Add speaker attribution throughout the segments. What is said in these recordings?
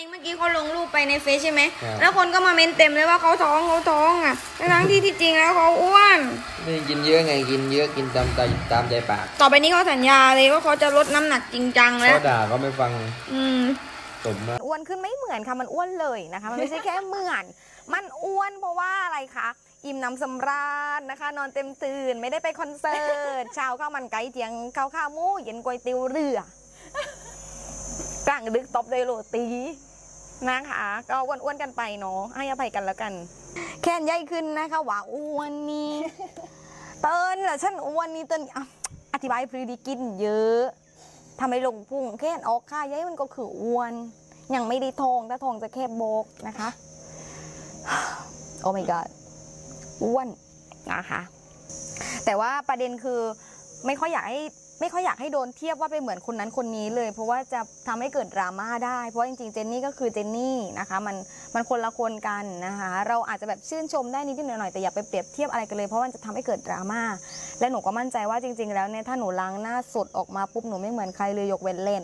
Speaker 1: งเมื่อกี้เขาลงรูปไปในเฟซใช่ไหมแล้วคนก็มาเม้นเต็มเลยว่าเขาท้องอ่ะทั้งที่จริงแล้วเขาอ้วน
Speaker 2: นี่กินเยอะไงกินเยอะกินตามใจปาก
Speaker 1: ต่อไปนี้เขาสัญญาเลยว่าเขาจะลดน้ำหนักจริงจังแล้ว
Speaker 2: เขาด่าก็ไม่ฟังสมมา
Speaker 3: อ้วนขึ้นไม่เหมือนค่ะมันอ้วนเลยนะคะมันไม่ใช่แค่เหมือนมันอ้วนเพราะว่าอะไรคะอิ่มน้ำสำราญนะคะนอนเต็มตื่นไม่ได้ไปคอนเสิร์ตเช้าข้าวมันไก่เที่ยงข้าวขาหมูเย็นก๋วยเตี๋ยวเรือกลางดึกตบด้วยโรตีนะคะก็อ้วนๆกันไปเนาะให้อภัยกันแล้วกันแค่นใหญ่ขึ้นนะคะว่าอ้วนนี่เติ้นเหรอฉันอ้วนนี่เติ้นอธิบายพรีดีกินเยอะทำให้ลงพุงแค่นออกค่าใหญ่มันก็คืออ้วนยังไม่ได้ทองถ้าทองจะแค่โบกนะคะโอ้ my god อ้วนนะคะแต่ว่าประเด็นคือไม่ค่อยอยากให้โดนเทียบว่าไปเหมือนคนนั้นคนนี้เลยเพราะว่าจะทำให้เกิดดราม่าได้เพราะจริงๆเจนนี่ก็คือเจนนี่นะคะมันคนละคนกันนะคะเราอาจจะแบบชื่นชมได้นิดหน่อยแต่อย่าไปเปรียบเทียบอะไรกันเลยเพราะมันจะทำให้เกิดดราม่าและหนูก็มั่นใจว่าจริงๆแล้วเนี่ยถ้าหนูล้างหน้าสดออกมาปุ๊บหนูไม่เหมือนใครเลยยกเว้นเล่น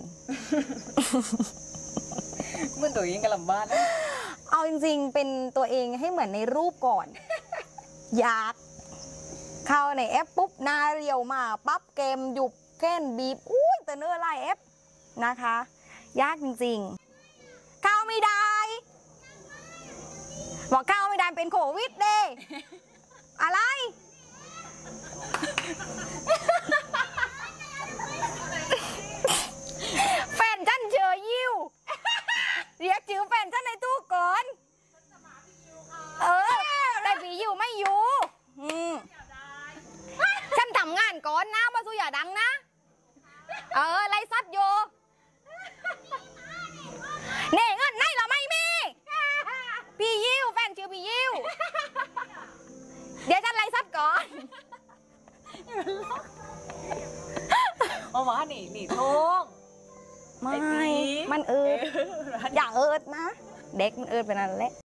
Speaker 4: เหมือนตัวเองกันลำบ้าน
Speaker 3: เอาจริงๆเป็นตัวเองให้เหมือนในรูปก่อนอยากเข้าในแอปปุ๊บนาเรียวมาปั๊บเกมหยุบแก้นบีบอุ้ยแต่เนื้อลายแอปนะคะยากจริงๆเข้าไม่ได้บอกเข้าไม่ได้เป็นโควิดเด้อะไรแฟนฉันเจอยิวเรียกชื่อแฟนฉันในตู้ก่อนแต่ผีอยู่ไม่อยู่ฉันทำงานก่อนนะมาสู้อย่าดังนะไล่ซัดโยเน่เงินไหนเราไม่มีพี่ยิวแฟนชื่อพี่ยิวเดี๋ยวฉันไล่ซัดก่อน
Speaker 4: เอามาหนีท้อง
Speaker 3: ไม่มันอย่านะเด็กมันไปนั่นแหละ